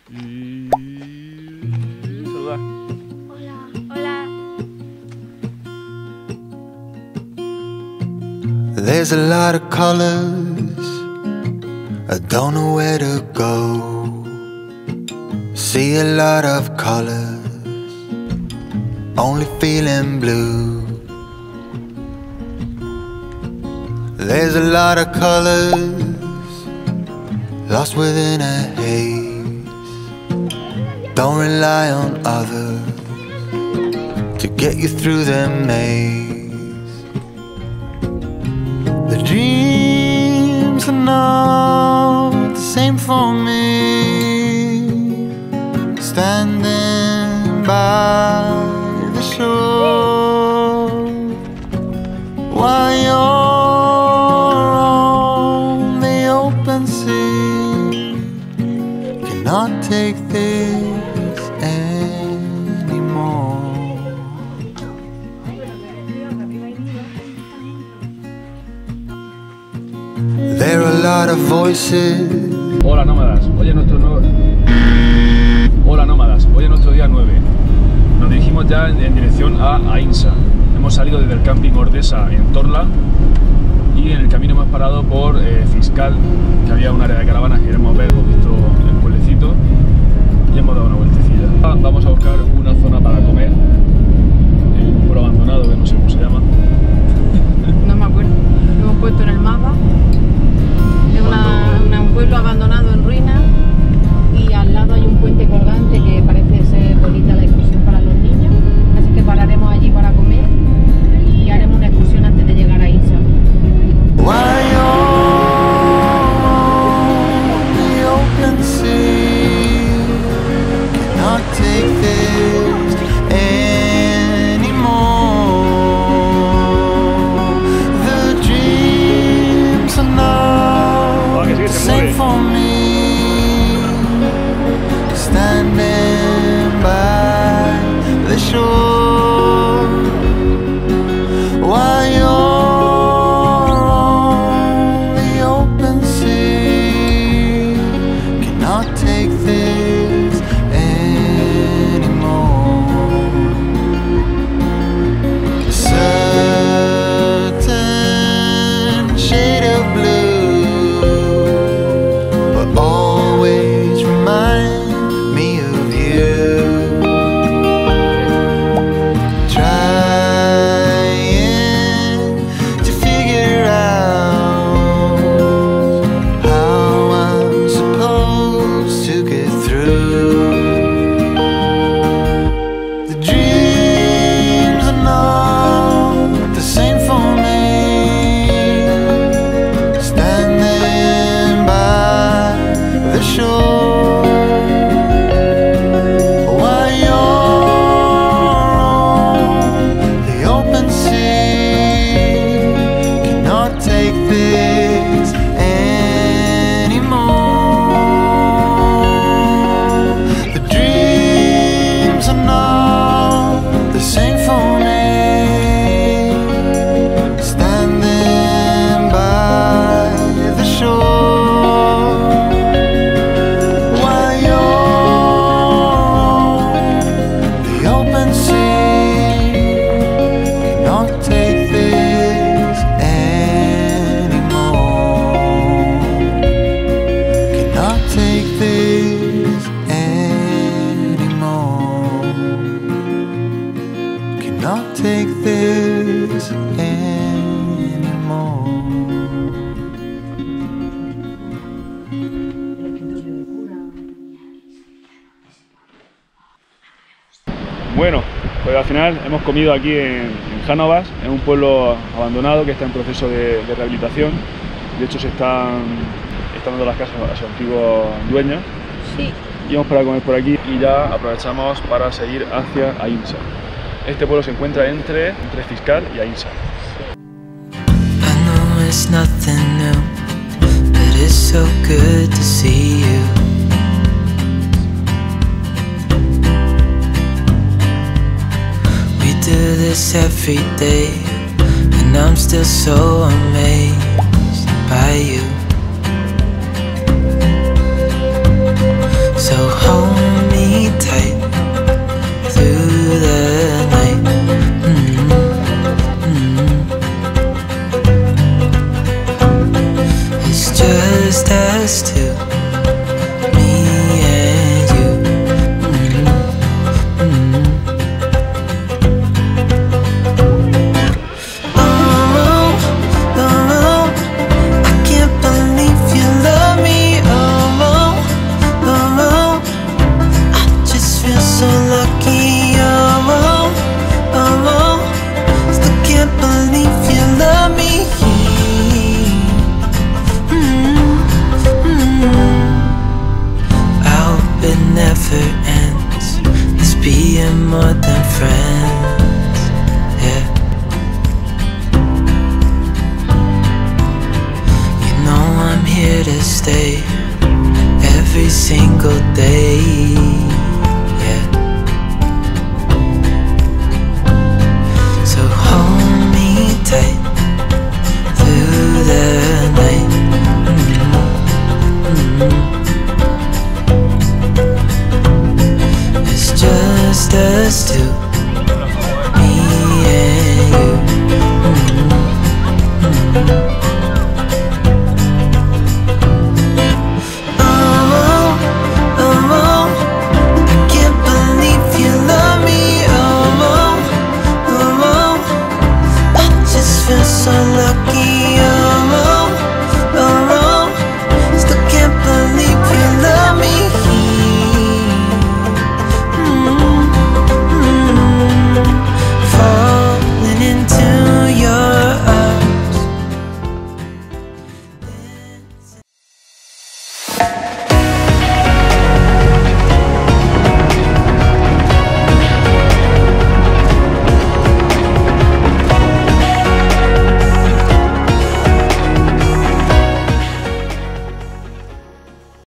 Y... saludar. Hola. Hola. There's a lot of colors, I don't know where to go. See a lot of colors, only feeling blue. There's a lot of colors, lost within a haze. Don't rely on others to get you through the maze. The dreams are not the same for me. Standing by the shore while you're on the open sea, cannot take this anymore. There are a lot of voices. Hola nómadas, hoy es nuestro Hola nómadas, hoy es nuestro día 9. Nos dirigimos ya en dirección a Ainsa. Hemos salido desde el camping Ordesa en Torla y en el camino hemos parado por Fiscal, que había un área de caravanas que queremos ver, hemos visto el pueblecito y hemos dado una vueltecilla. Vamos a buscar una zona para comer en un pueblo abandonado que no sé cómo se llama. No me acuerdo, lo hemos puesto en el mapa. Es un pueblo abandonado en ruinas y al lado hay un puente colgante que parece ser bonita la excursión para los niños, así que pararemos allí para comer y haremos una excursión antes de llegar a Insa. While you're on the open sea, cannot take this anymore. The dreams are not the same for me. Standing by the shore while you're on the open sea, cannot take this anymore. A certain shade of blue, but always remind me of you. Trying to figure out how I'm supposed to get through. The dreams are not the same for me. Standing by the shore while you're on the open sea, cannot take this anymore. The dreams are not the same for me. Standing by the shore while you're on the open sea, cannot take this anymore. Cannot take this anymore. Cannot take this anymore. Bueno, pues al final hemos comido aquí en Jánovas, en un pueblo abandonado que está en proceso de rehabilitación. De hecho se están dando las casas a sus antiguos dueños. Sí. Y vamos para comer por aquí y ya aprovechamos para seguir hacia Ainsa. Este pueblo se encuentra entre Fiscal y Ainsa. I know it's nothing new, but it's so good to see you. We do this every day, and I'm still so amazed by you. So hold Oh, oh, oh. Still can't believe you love me. I hope it never ends. Let's be more than friends. Yeah. You know I'm here to stay every single day. Yeah. So hold me tight through the night. It's just us two.